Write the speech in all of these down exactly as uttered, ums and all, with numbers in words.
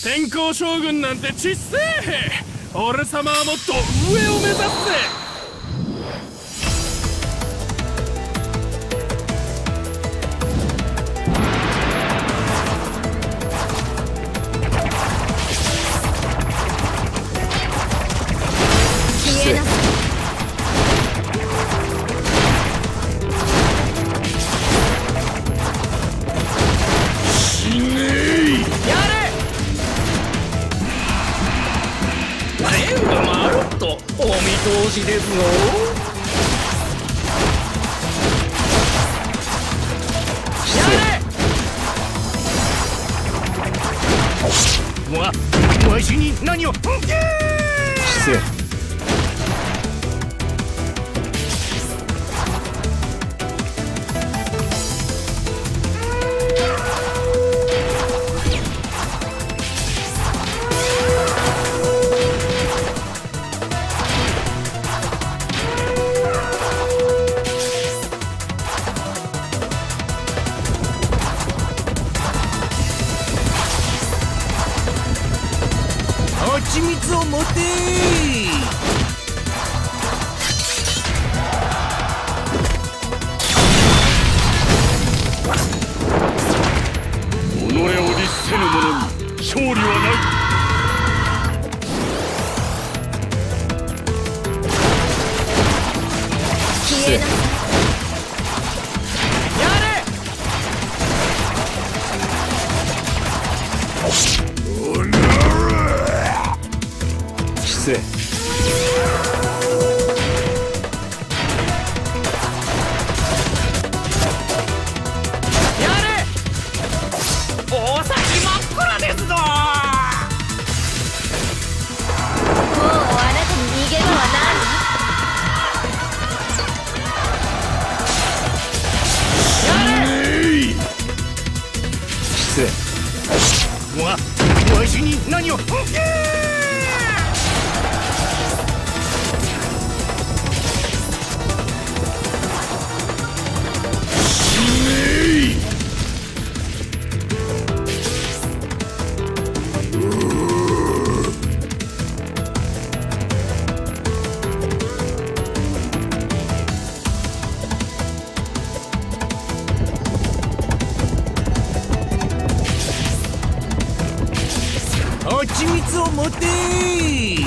天候将軍なんてちっせえ。俺様はもっと上を目指すぜ。 消えなさい。 お見通しですぞ。やれ。わ、わしに何を。失礼。蜂蜜を持て己を律せぬ者に勝利はない。 消えなさい。 失礼。 やれ。大崎真っ暗ですぞ。 もうあなたに逃げ場はないわ。 やれ。 失礼。 わ、わしに何を。蜂蜜を持て己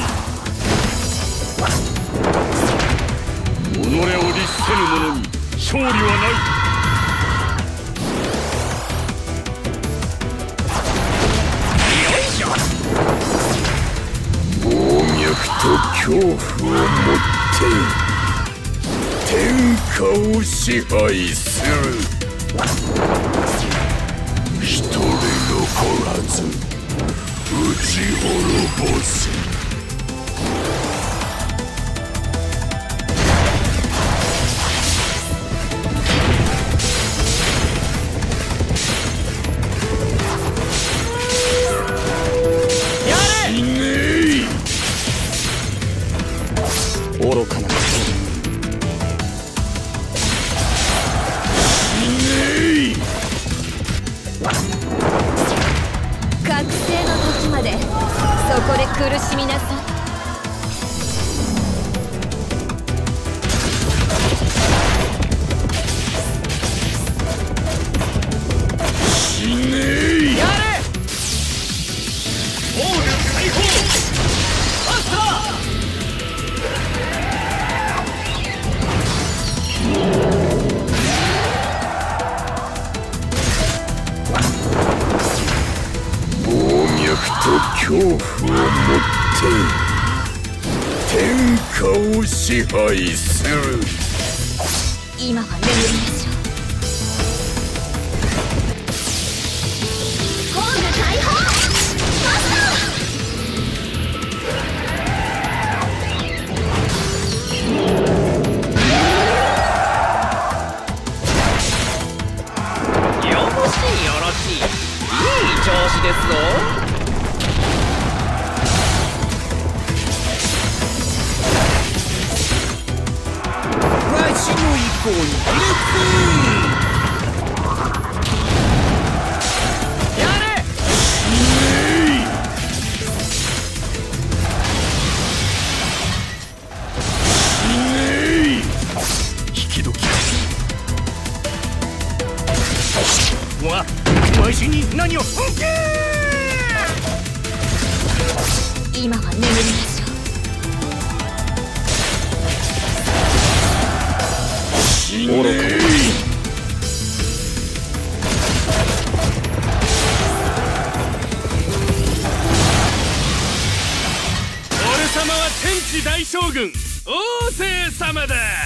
を律せぬ者に勝利はない。 暴脈と恐怖をもって天下を支配する。一人残らず討ち滅ぼす。 愚かなこと。 覚醒の時までそこで苦しみなさい。 死ねー。 やれ。暴力解放。マスター。 暴脈と恐怖をもって天下を支配する。 今は眠りましょう。ホーム解放。マスター。 よろしいよろしい。いい調子ですぞ。わしの意向に入れて。やれ。 しに何を今は眠りましょう。 愚か者。 俺様は天地大将軍王政様だ。